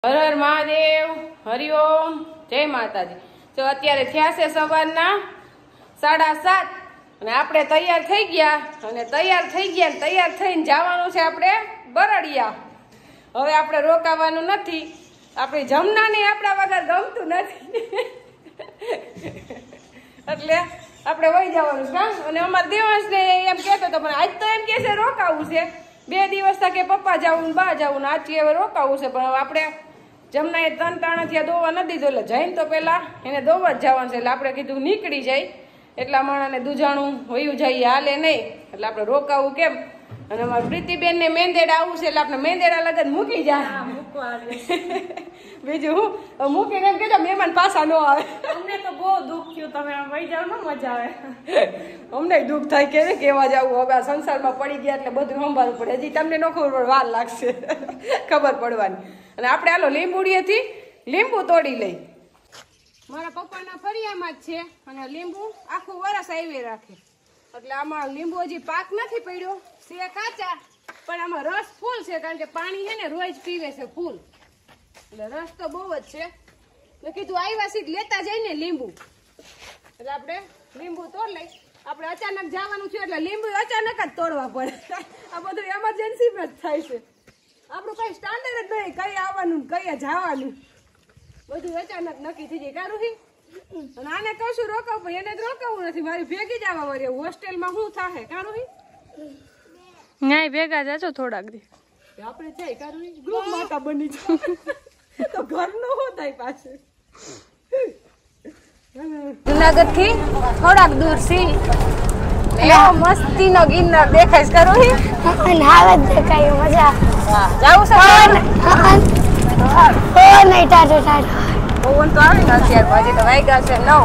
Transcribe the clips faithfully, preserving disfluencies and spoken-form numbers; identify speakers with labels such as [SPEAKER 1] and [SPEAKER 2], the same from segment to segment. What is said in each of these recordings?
[SPEAKER 1] હર હર મહાદેવ, હરિઓમ, જય માતાજી। તો અત્યારે થયા છે સવારના સાડા સાત અને આપણે તૈયાર થઈ ગયા અને તૈયાર થઈ ગયા તૈયાર થઈને જવાનું છે આપણે બરડિયા। હવે આપણે રોકાવાનું નથી, આપણી જમનાની આપણા વગર ગમતું નથી એટલે આપણે વહી જવાનું છે। અને અમારા દેવાંશને એમ કહેતો હતો પણ આજ તો એમ કહે છે રોકાવું છે, બે દિવસ કે પપ્પા જવું બા જવું ને આજથી હવે રોકાવું છે। પણ હવે આપણે જમના એ ત્રણ તાણા થયા દોવા નથી દીધો એટલે જઈને તો પેલા એને દોવા જ જવાનું છે એટલે આપણે કીધું નીકળી જાય એટલા માણાને દૂજાણું વયું જાય હાલે નહીં એટલે આપણે રોકાવું કેમ। અને અમારા પ્રીતિબેન ને મેંદેડા આવું છે એટલે આપણે મેંદેડા લગન મૂકી જાય બીજું હું મૂકીને એમ કહેજો મહેમાન પાછા ન આવે।
[SPEAKER 2] અમને તો બહુ દુઃખ થયું, તમે આમ વહી જાવ ને મજા આવે।
[SPEAKER 1] અમને દુઃખ થાય કે કેવા જવું, હવે આ સંસારમાં પડી ગયા એટલે બધું સંભાળવું પડે, હજી તમને ન ખબર પડે વાર લાગશે ખબર પડવાની। અને આપણે હાલો લીંબુડીએથી લીંબુ તોડી લઈ, મારા પપ્પાના ફળિયામાં જ છે અને લીંબુ આખું વરસ આવી રાખે એટલે આમાં લીંબુ હજી પાક નથી પડ્યો છે કાચા, પણ આમાં રસ ફૂલ છે કારણ કે પાણી છે ને રોજ પીવે છે ફૂલ એટલે રસ તો બહુ જ છે। મેં કીધું આવ્યા સીટ લેતા જઈને લીંબુ એટલે આપણે લીંબુ તોડ લઈ। આપણે અચાનક જવાનું થયું એટલે લીંબુ અચાનક જ તોડવા પડે આ બધું એમરજન્સીમાં જ થાય છે, આપણું કઈ સ્ટાન્ડર્ડ જ નહીં, કઈ આવવાનું કઈ જવાનું બધું અચાનક નક્કી થઈ જાય કારું। અને આને કશું રોકાવું પણ એને જ રોકાવું નથી, મારી ભેગી જ આવવા વળી હોસ્ટેલમાં શું થાય કારું
[SPEAKER 2] ન્યાય ભેગા જાજો થોડાક દી
[SPEAKER 1] આપણે જાય કારું ગ્રુપ માતા બની જાય તો ઘરનું શું થાય પાછું। જુનાગઢ થી થોડાક દૂર સી મસ્તી નો ગિરનાર દેખાય કરું
[SPEAKER 3] નાવે દેખાય મજા
[SPEAKER 1] જાવું છે
[SPEAKER 3] નહીં ટાટો ટાટો
[SPEAKER 1] પવન તો આવે ને અત્યારે હજી તો વાગ્યા છે નવ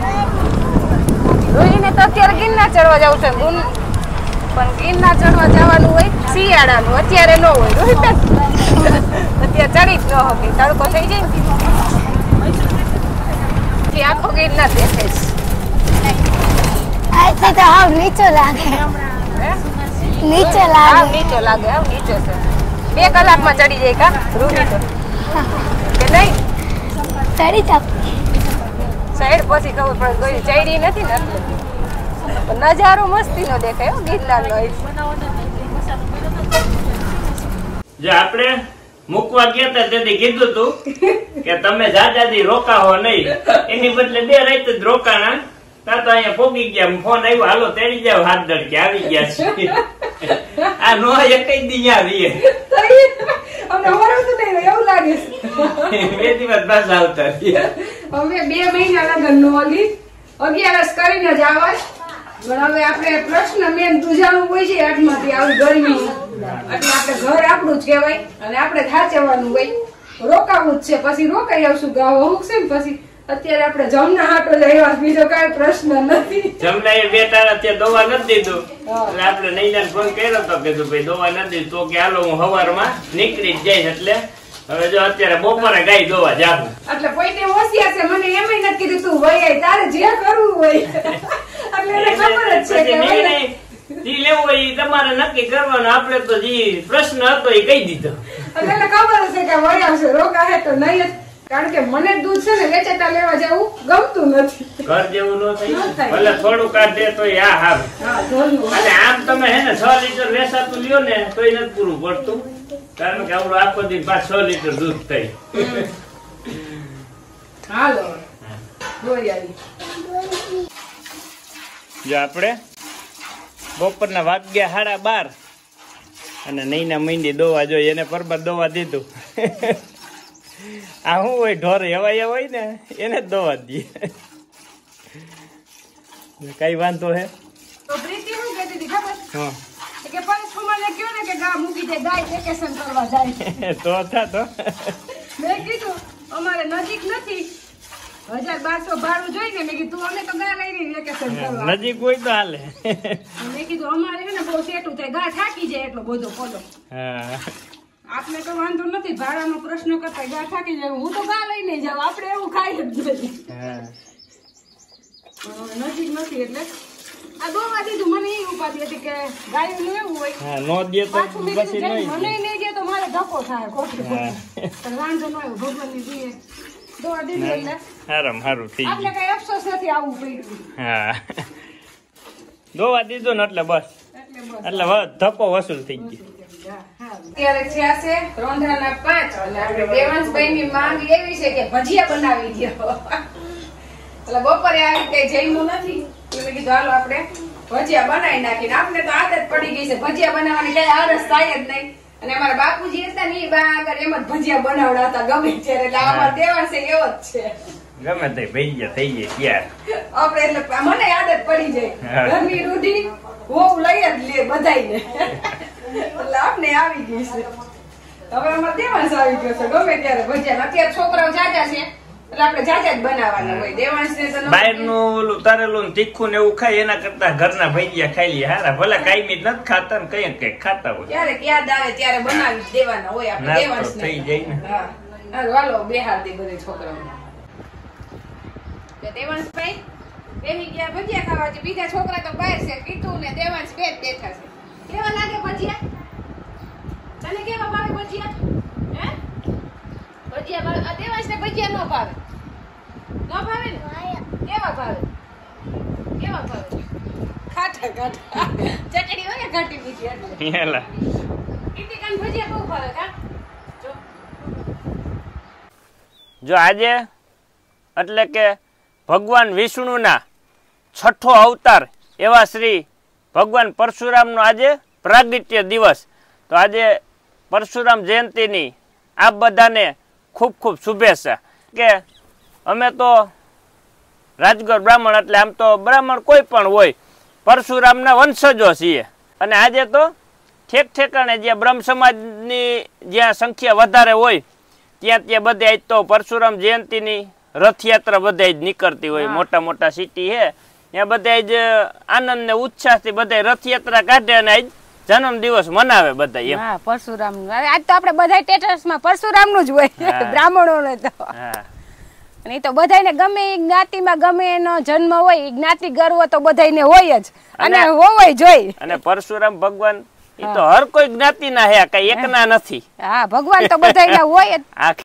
[SPEAKER 1] રોહીને તો અત્યારે ગિરનાર ચડવા જવું છે પણ ગિરનાર ચડવા જવાનું હોય શિયાળાનું, અત્યારે ન હોય રોહિત અત્યારે ચડી જ ન હતી તડકો થઈ જાય આખો ગિરનાર દેખાય છે
[SPEAKER 3] આથી તો હાવ નીચો લાગે નીચે લાગે
[SPEAKER 1] નીચો લાગે આવ નીચો છે બે કલાકમાં ચડી જાય કા રૂહી તો કે નહીં
[SPEAKER 3] ચડી જાવ
[SPEAKER 1] સાઈડ પછી ખબર પડે ગઈ ચડી નથી ને એટલે નજારો મસ્તી નો દેખાય હો ગિરનાર નો।
[SPEAKER 4] જે આપણે મૂકવા ગયા હતા તેથી કીધું તું કે તમે જાજાદી રોકાવો નહીં, એની બદલે બે રાત જ રોકાણા તા તો અહીંયા પોગી ગયા, ફોન આવ્યો હાલો તેડી જાવ હાથ દડકે આવી ગયા છે આ નો એક જ દી આવીએ
[SPEAKER 1] અમને હોરતું નહીં એવું લાગે છે
[SPEAKER 4] બે દિવસ બસ આવતા
[SPEAKER 1] હવે બે મહિના લગન નો ઓલી અગિયારસ કરીને જ આવાય પણ હવે આપણે પ્રશ્ન મેન દુજાણું હોય છે આઠમાંથી આવી ગરમી એટલે આપણે ઘર આપણું જ કહેવાય અને આપણે થાચવાનું હોય, રોકાવું જ છે પછી રોકાઈ આવશું ગાવ હું છે ને પછી અત્યારે આપણે જમના હાટો જ આવ્યા બીજો કઈ પ્રશ્ન નથી।
[SPEAKER 4] જમના એ બે ટાણા ત્યાં દવા નથી દીધું એટલે આપણે નૈનાને ફોન કર્યો તો કીધું ભાઈ દવા નથી દીધું તો કે હાલો હું સવારમાં નીકળી જ જઈશ એટલે હવે જો અત્યારે બપોરે ગાય દોવા જાવું
[SPEAKER 1] એટલે પોતે હોશિયાર છે, મને એમ નથી કીધું તું વહી તારે જે કરવું હોય એટલે એને ખબર જ છે કે
[SPEAKER 4] જી લેવું હોય તમારે નક્કી કરવાનું, આપણે તો જે પ્રશ્ન હતો એ કહી દીધો
[SPEAKER 1] એટલે એને ખબર છે કે વહી આવશે રોકાશે તો નહીં, કારણ કે મને દૂધ છે ને વેચાતા લેવા જવું ગમતું નથી,
[SPEAKER 4] ઘર જેવું ન થાય ભલે થોડું કાઢે તો આ હાર અને આમ તમે હે ને છ લીટર વેચાતું લ્યો ને તો એ નથી પૂરું પડતું કારણ કે આપણું આખો દી પાંચ છ લીટર દૂધ થાય।
[SPEAKER 1] હાલો
[SPEAKER 4] જો આપણે બપોરના વાગ્યા સાડા બાર અને નૈના મહિની દોવા જોઈએ એને પરબત દોવા દીધું આ શું હોય ઢોર એવા હોય ને એને જ દોવા દઈએ કઈ વાંધો હે
[SPEAKER 1] તો પ્રીતિ શું કહેતી હતી ખબર
[SPEAKER 4] હા
[SPEAKER 1] કે પણ સુમાને કહ્યો ને કે ગા મૂકી દે ગાય વેકેશન કરવા જાય
[SPEAKER 4] તો થા તો
[SPEAKER 1] મેં કીધું અમારે નજીક નથી હજાર બારસો ભાડું જોઈને મેં કીધું અમે તો ગા લઈને વેકેશન કરવા
[SPEAKER 4] નજીક હોય તો હાલે
[SPEAKER 1] મેં કીધું અમારે છે ને બહુ સેટું થાય ગા થાકી જાય એટલો બધો પોલો
[SPEAKER 4] હા
[SPEAKER 1] આપણે તો વાંધો નથી ભાડાનો પ્રશ્ન કરતા ગા થાકી જાય હું તો ગા લઈને જાવ આપણે એવું ખાઈ જ જોઈએ નજીક નથી એટલે આ દોવા દીધું મને એ ઉપાધિ હતી કે ગાયું એવું હોય
[SPEAKER 4] હા નો દે તો
[SPEAKER 1] પાછું મેં
[SPEAKER 4] પછી
[SPEAKER 1] કીધું
[SPEAKER 4] નહીં
[SPEAKER 1] મને નહીં દે તો મારે ધક્કો થાય ખોટું પણ વાંધો ન આવ્યો ભગવાનની દીએ દોવા દીધી એટલે
[SPEAKER 4] હારામ હારું થઈ
[SPEAKER 1] આપણે
[SPEAKER 4] ગયું
[SPEAKER 1] કઈ અફસોસ નથી આવવું પડ્યું
[SPEAKER 4] હા દોવા દીધું ને એટલે બસ એટલે વ- ધક્કો વસૂલ થઈ ગયો
[SPEAKER 1] અત્યારે થયા છે રોંધાના પાંચ અને આપણે દેવાંશભાઈની માંગ એવી છે કે ભજીયા બનાવી દો એટલે બપોરે આવી કઈ જમ્યું નથી એટલે મેં કીધું હાલો આપણે ભજીયા બનાવી નાખીને આપણે તો આદત પડી ગઈ છે ભજીયા બનાવવાની કઈ આળસ થાય જ નહીં અને અમારા બાપુજી હતા ને એ બા આગળ એમ જ ભજીયા બનાવડાતા ગમે ત્યારે એટલે અમારા દેવાંશ એવો જ છે
[SPEAKER 4] ગમે તે ભૈયા થઈ જાય ક્યાં
[SPEAKER 1] આપણે એટલે મને આદત પડી જાય ઘરની રૂઢી હોવ લઈ જ લે બધાયને એટલે આપણે આવી ગઈ છે હવે અમારે દેવાંશ આવી ગયો છે ગમે ત્યારે ભજીયા અત્યારે છોકરાઓ જાજા છે એટલે આપણે જાજા જ બનાવવાના હોય દેવાંશ ને તો
[SPEAKER 4] બહાર નું ઓલું તરેલું ને તીખું ને એવું ખાય એના કરતા ઘરના ભજીયા ખાઈ લઈએ હારા ભલે કાયમી નથી ખાતા ને કઈ કઈ ખાતા હોય
[SPEAKER 1] ક્યારેક યાદ આવે ત્યારે બનાવી જ દેવાના હોય આપણે
[SPEAKER 4] નાસ્તો
[SPEAKER 1] દેવાંશ
[SPEAKER 4] થઈ જાય ને
[SPEAKER 1] હા હાલો, હાલો બેહાર દે બધે છોકરાઓને દેવાંશભાઈ બેહી ગયા ભજીયા ખાવા છે બીજા છોકરા તો બહાર છે કીધું ને દેવાંશ બે જ બેઠા છે કેવા લાગે ભજીયા તને કેવા ભાવે ભજીયા હે ભજીયા ભાવે આ દેવાંશ ને ભજીયા ન ભાવે ન ભાવે ને કેવા ભાવે કેવા ભાવે ખાટા ખાટા ચટણી હોય ને ખાટી મીઠી એટલે
[SPEAKER 4] એલા
[SPEAKER 1] કીર્તિકાન ભજીયા બહુ ભાવે કા જો
[SPEAKER 4] જો આજે એટલે કે ભગવાન વિષ્ણુના છઠ્ઠો અવતાર એવા શ્રી ભગવાન પરશુરામનો આજે પ્રાગટ્ય દિવસ તો આજે પરશુરામ જયંતિની આપ બધાને ખૂબ ખૂબ શુભેચ્છા કે અમે તો રાજગોર બ્રાહ્મણ એટલે આમ તો બ્રાહ્મણ કોઈ પણ હોય પરશુરામના વંશજો છીએ અને આજે તો ઠેક ઠેકાણે જ્યાં બ્રહ્મ સમાજની જ્યાં સંખ્યા વધારે હોય ત્યાં ત્યાં બધે આજ તો પરશુરામ જયંતિની રથયાત્રા બધા જ નીકળતી હોય મોટા મોટા સિટી છે ત્યાં બધા જ આનંદ ને ઉત્સાહથી બધા રથયાત્રા કાઢે અને આજ જન્મ દિવસ મનાવે બધા એમ
[SPEAKER 2] હા પરશુરામ આજ તો આપણે બધા સ્ટેટસ માં પરશુરામ નું જ હોય બ્રાહ્મણો ને તો
[SPEAKER 4] હા
[SPEAKER 2] અને એ તો બધાને ગમે એ જ્ઞાતિમાં ગમે એનો જન્મ હોય એ જ્ઞાતિ ગર્વ તો બધાને હોય જ અને હોવાય જોઈ
[SPEAKER 4] અને પરશુરામ ભગવાન એ તો હર કોઈ જ્ઞાતિના હે કઈ એકના નથી
[SPEAKER 2] હા ભગવાન તો બધાના હોય જ
[SPEAKER 4] આ